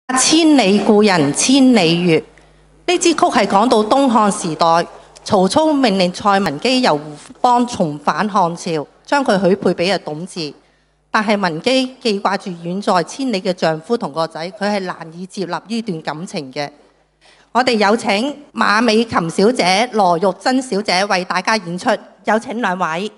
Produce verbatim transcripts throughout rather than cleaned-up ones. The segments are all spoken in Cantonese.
千里故人千里月。呢支曲係講到東漢時代，曹操命令蔡文姬由胡邦重返漢朝，將佢許配俾阿董志。但係文姬記掛住遠在千里嘅丈夫同個仔，佢係難以接納呢段感情嘅。我哋有請馬美琴小姐、羅玉珍小姐為大家演出，有請兩位。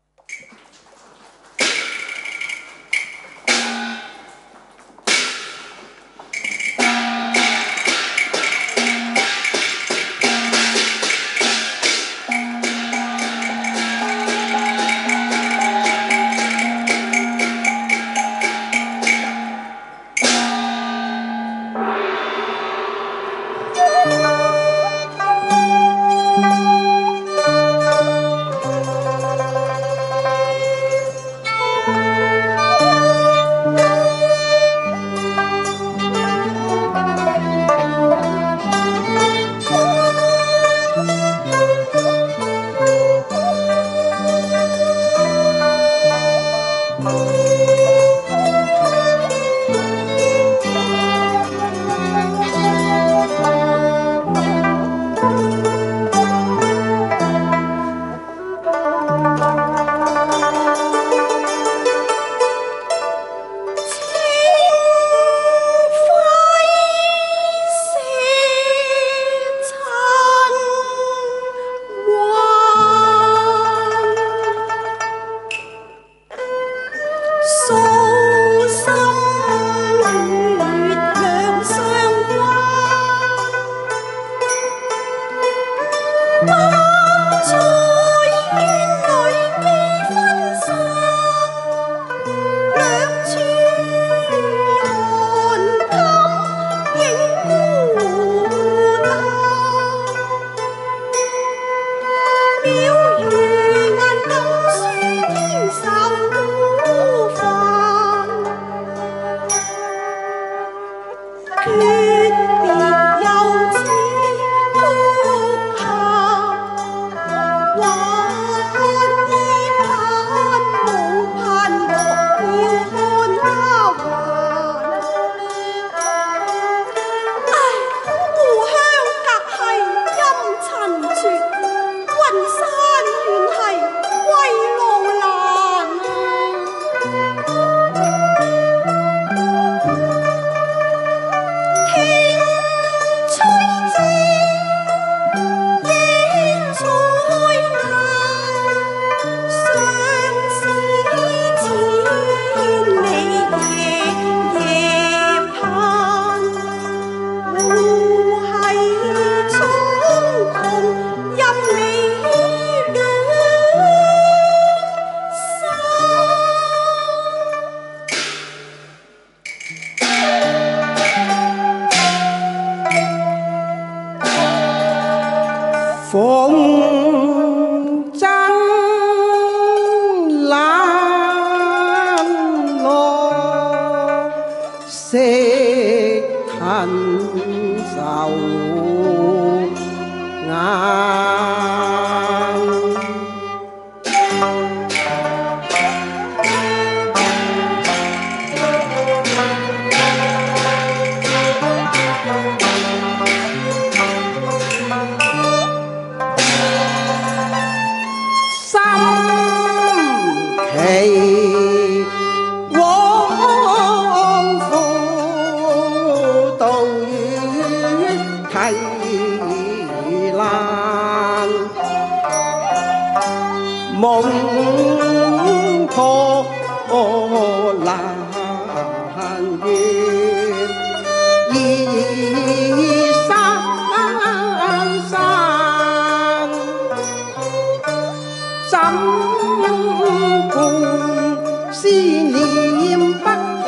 風箏冷落色近愁眼。期往復到於提蘭，夢破蘭月，依山山怎思念不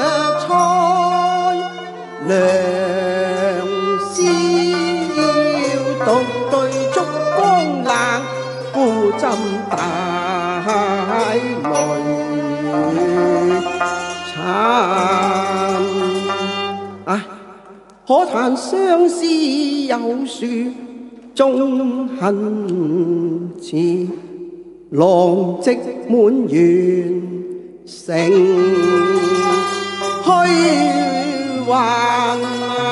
開，良宵獨對燭光冷，孤枕大淚慘。啊！可嘆相思有樹，終恨遲，浪跡滿園。成虛幻。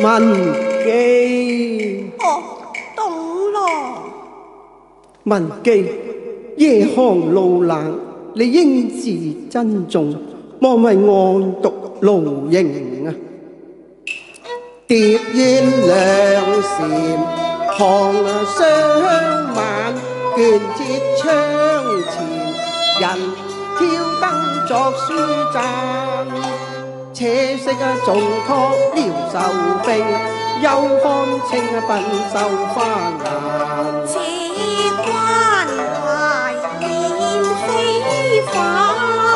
文姬。 哦，懂咯。 文姬，夜寒路冷，你應自珍重，莫為案牘勞形啊！蝶煙兩禪，寒霜晚，卷折窗前，人挑燈作書讚。且惜啊，重託撩愁悲，休看清鬢秀花顏。 這關懷現非凡，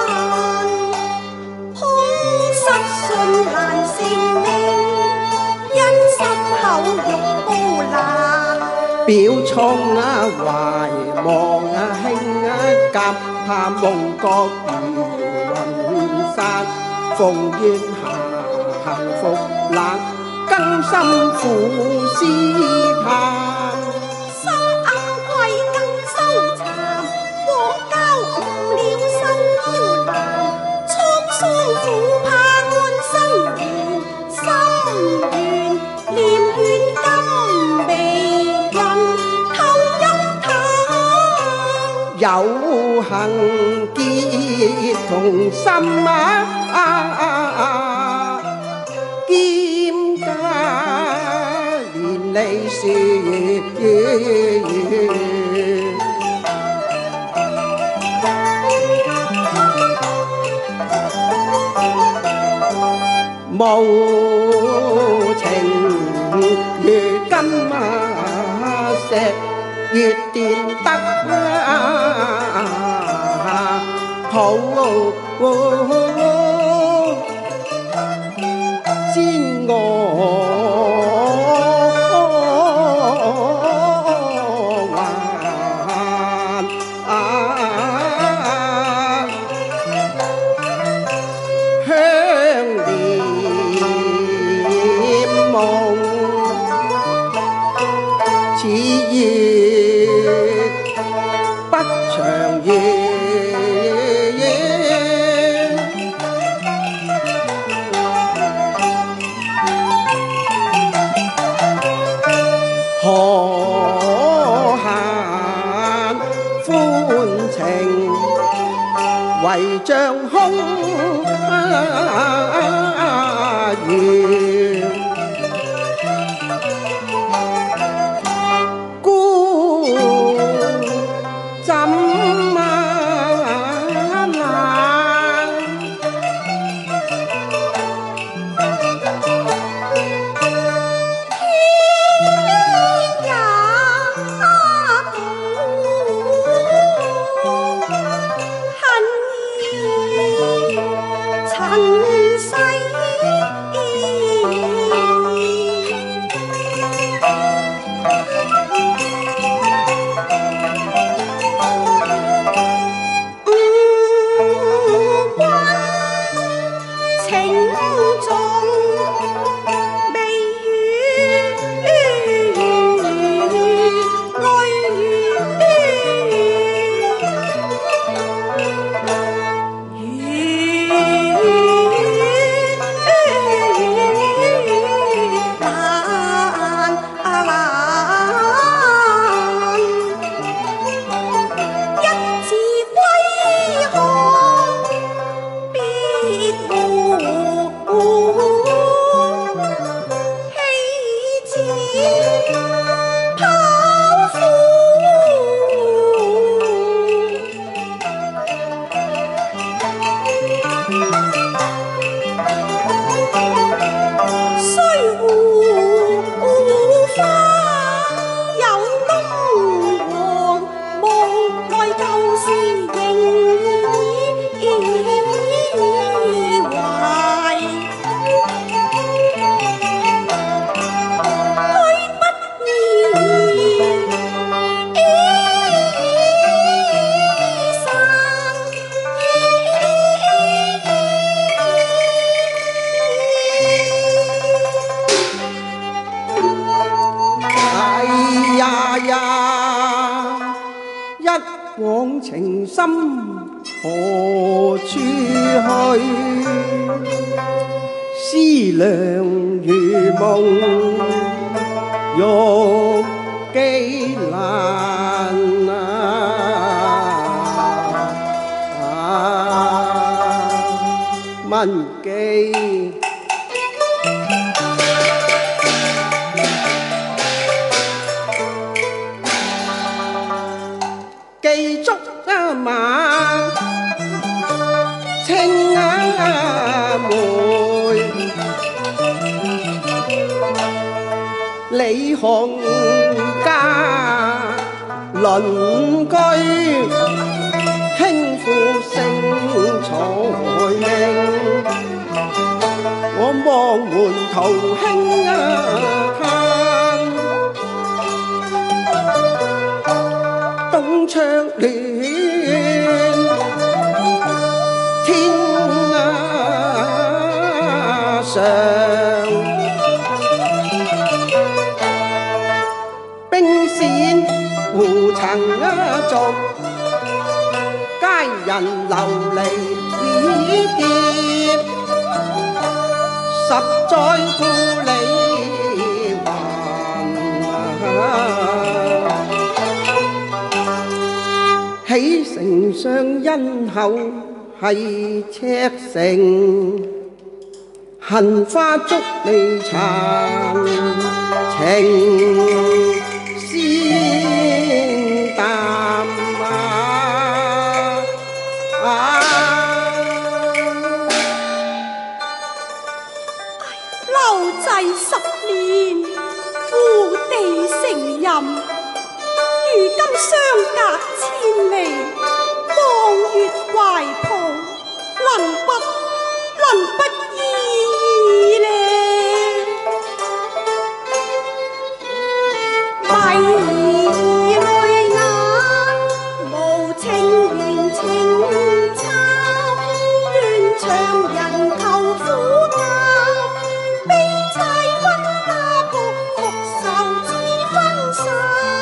空失信難成命，因心口欲高難。 表蒼啊，懷望啊，興啊，夾怕夢覺如雲散。逢願下幸福冷，更深苦思盼。 收暗貴更收殘，往交誤了心腰難。滄桑苦怕安生緣，心願念勸今未人透音嘆。 有幸結同心啊！啊啊啊！兼加連理樹，無情如金啊，石月電得好。先我還香臉夢，似月不長月。可限歡情，唯像空緣。孤怎往情深何處去？ 思量如夢，欲寄難啊！文記記足啊晚，清啊梅，李鴻家鄰居，輕負盛才名。我望門徒兄啊嘆，東窗亂天啊上，冰線胡塵啊逐，佳人流離已劫，十載故里還，起丞相因後係赤城，杏花竹未殘，情先淡啊！ 留滯十年，故地成任，如今相隔千里，望月懷抱，能不能不依呢？迷兒淚眼，無情緣情慘，斷腸人求苦擔，悲妻分家國，復仇似分散。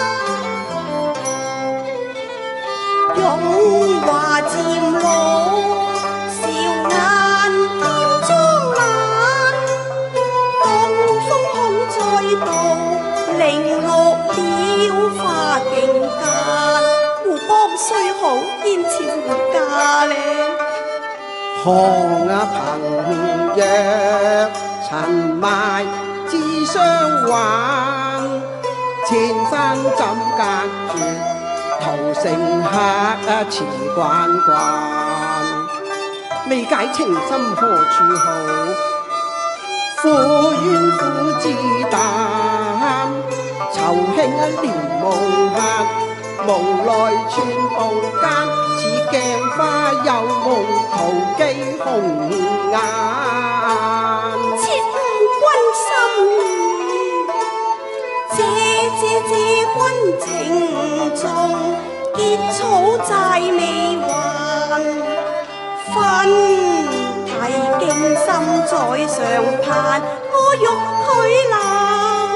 榮華漸老，笑顏添妝冷，東風恐再度，零落了花徑間。胡邦雖好，燕朝胡家呢？ 項啊朋約塵邁自相還，千山怎隔絕，屠城客啊辭關關。未解情深何處好，苦怨苦自擔，酬興啊連夢客，無奈寸步間，似鏡花又夢途記紅顏。 切誤君心意，謝謝謝君情重，結草債未還，分題驚心在上盼，我欲去留。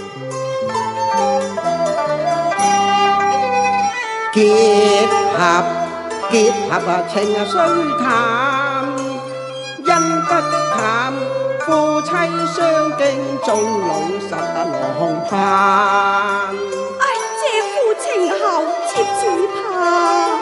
結合結合啊情啊雖淡，因不淡，夫妻相敬終老實啊浪盼。 唉，姐夫情厚，妾只怕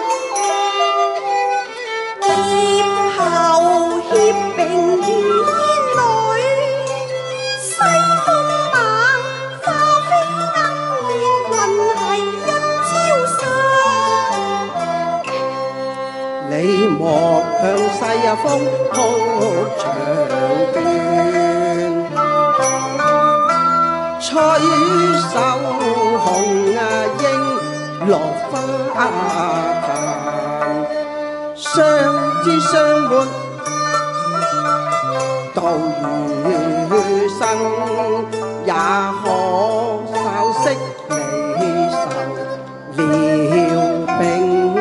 劫後協並如煙女，西風猛，花飛鶯面，雲係一朝上。 你莫向西啊風鋪長卷，吹手紅啊櫻落花壇，相知相沒到餘生，也可稍息離愁療病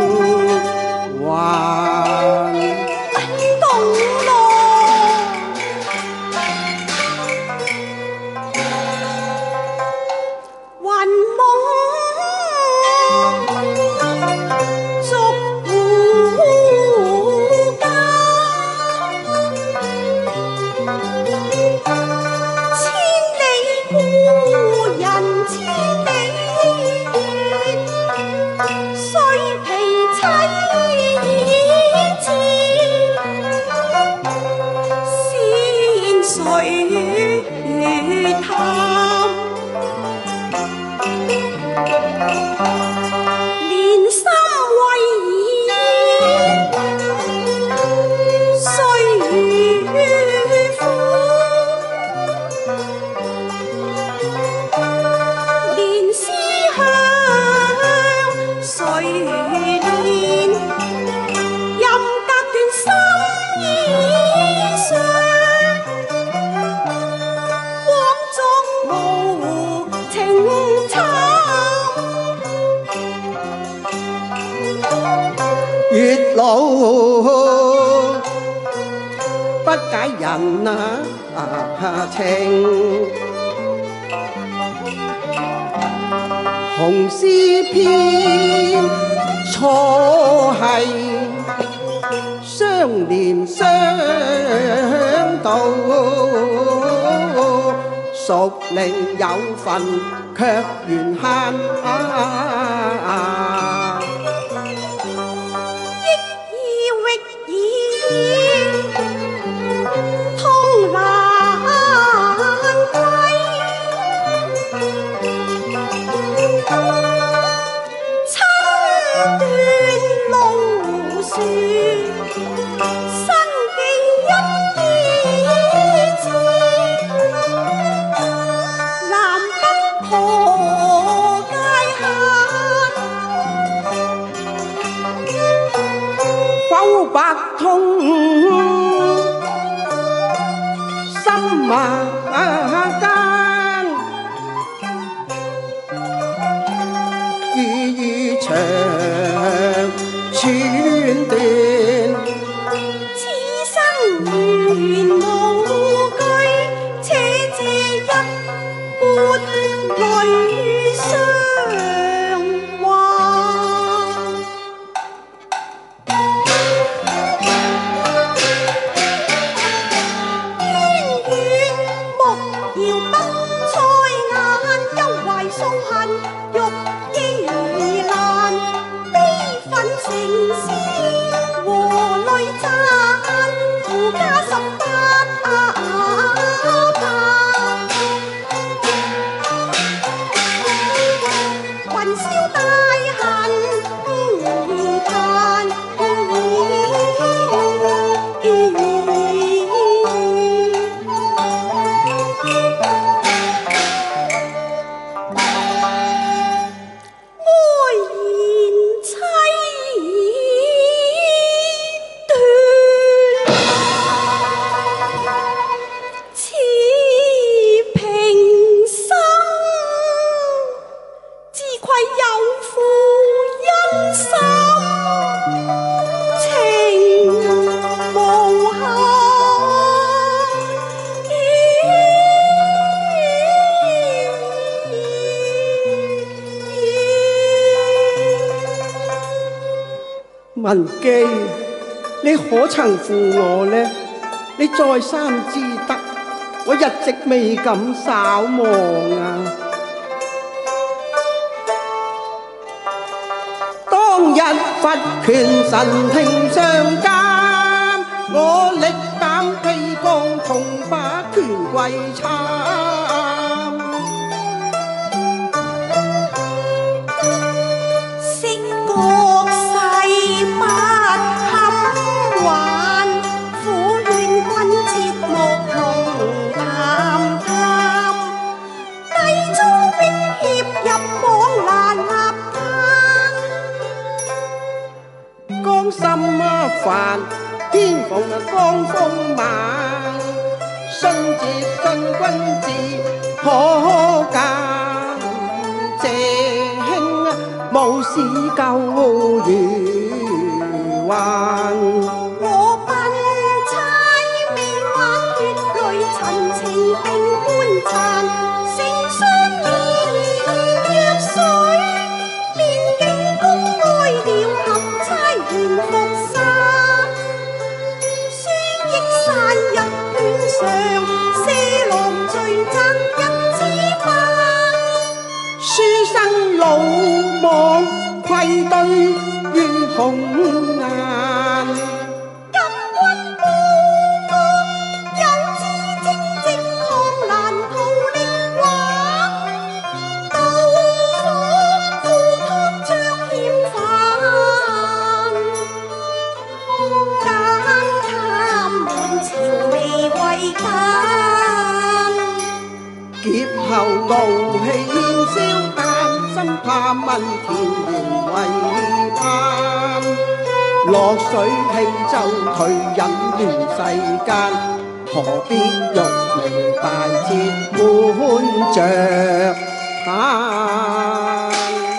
還。 懂咯，雲夢逐胡家。 探。連心為意，歲月苦。連思鄉誰憐？任隔斷心以上，枉作無情慘。 月老不解人啊情，紅絲偏錯係相連相到，屬靈有份卻緣慳。白痛心馬間，雨雨長寸斷， 此生緣無據，且借一抹淚相還。 文姬，你可曾負我呢？你再三之德，我一直未敢稍忘啊！當日佛權神庭上監，我力膽披光同把權貴參。心煩，偏逢江風猛，信節信君子可鑑。謝兄無事救如還。 我笨差未玩血淚陳情並觀殘，成雙面若水，面景公哀了合差緣服散，書益散入卷上，四郎聚責一枝花， 書生魯莽愧對於紅顏。 今君報我有志正直劫後傲氣煙消擔心怕問田園為盼，落水輕舟退隱亂世間，何必玉名大節滿着盼。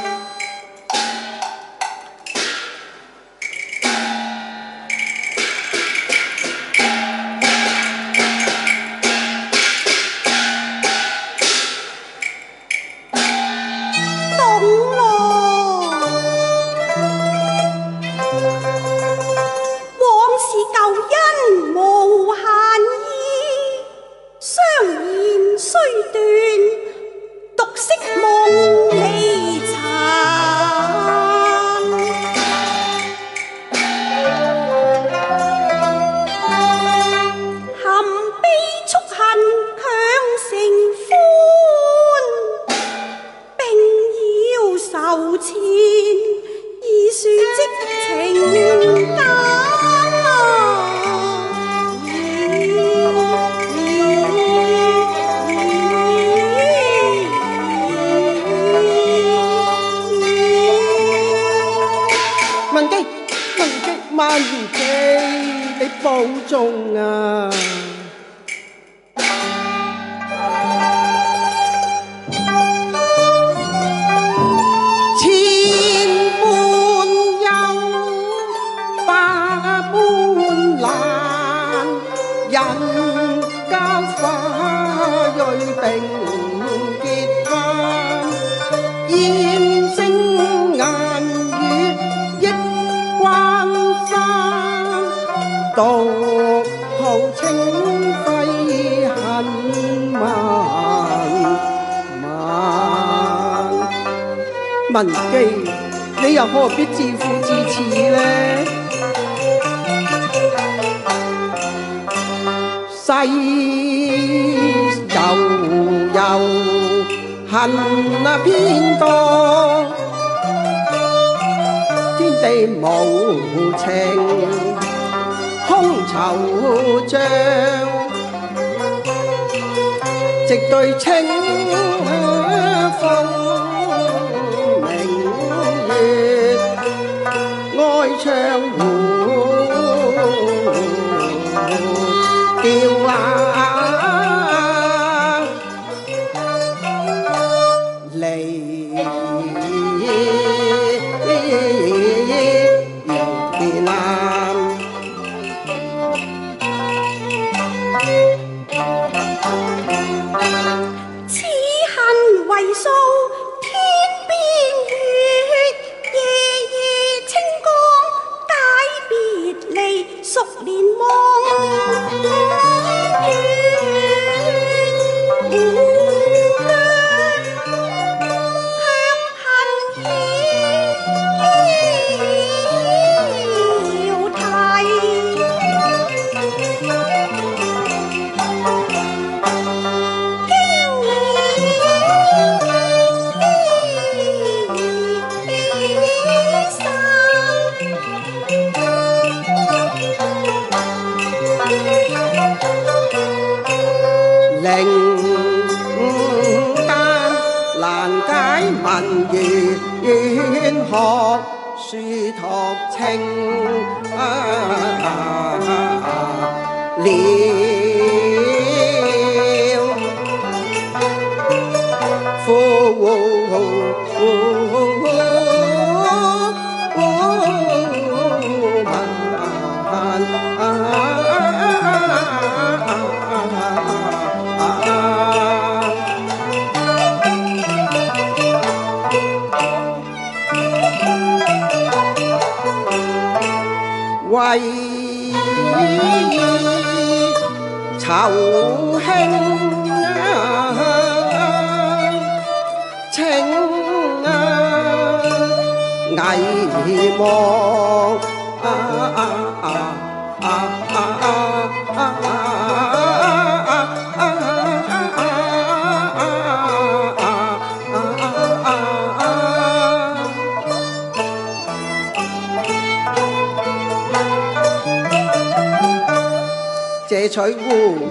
文姬，你又何必自負自恃呢？世悠悠，恨啊偏多，天地無情，空惆悵，直對清風。愛唱胡調啊，離別難。 此恨為數天邊月，夜夜清光解別離，熟連夢願學書托清啊了，呼為酬興情危望這這取會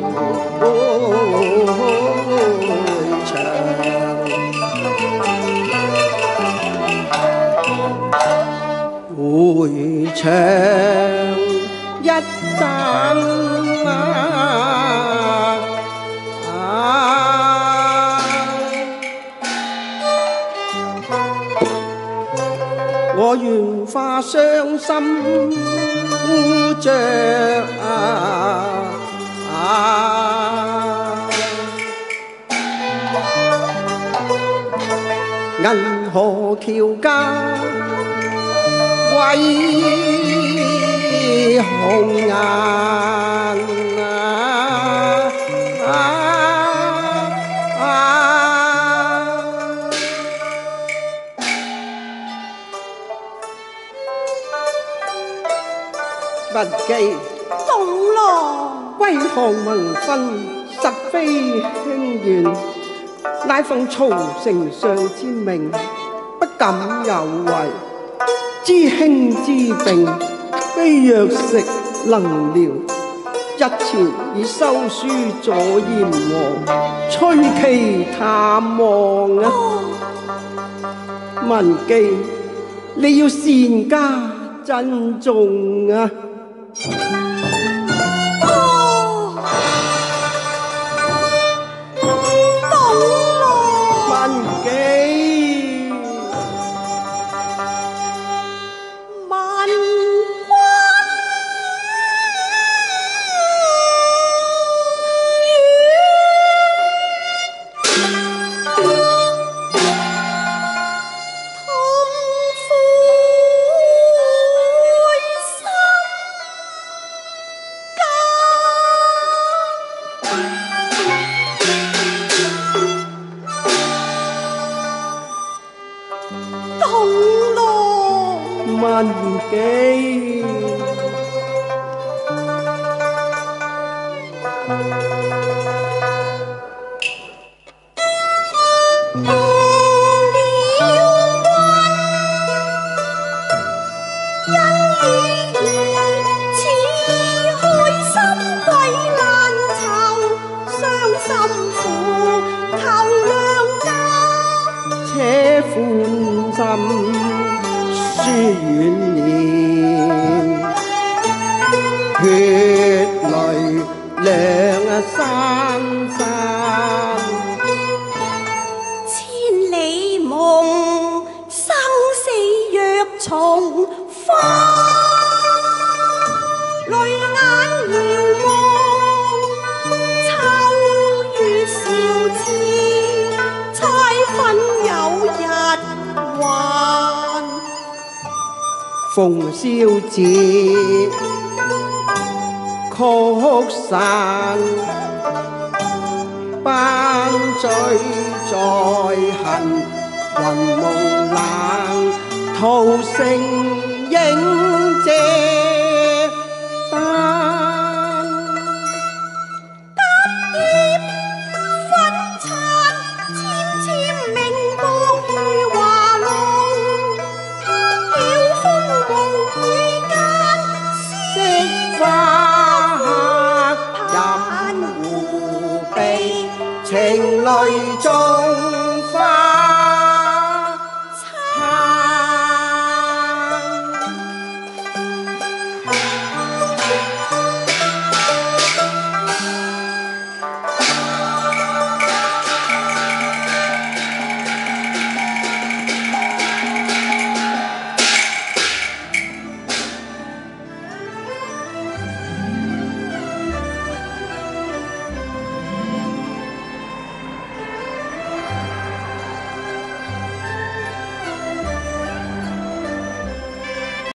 場。會場一陣啊，我願化傷心污着啊！銀河橋家為紅顏啊！文姬宋郎歸降盟勳，實非輕願，乃奉曹丞相之命，不敢有違。知兄之病，非藥食能療，日前已收書左閻王，催其探望啊！文姬，你要善加珍重啊！文姬，且歡心書遠念，血淚兩三三， 千里夢，生死若重花，淚眼遙望，秋月少枝，猜分有日還。 逢宵節曲散，班醉在恨，雲夢冷，桃城影借丹。 隔葉分殘，纖纖明報如華龍，曉風無雨間， 惜花飲胡鼻，情淚中